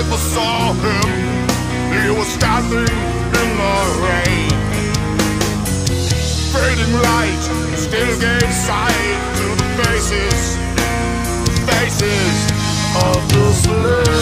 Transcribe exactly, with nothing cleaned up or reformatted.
never saw him. He was standing in the rain. Fading light still gave sight to the faces, the faces of the slain.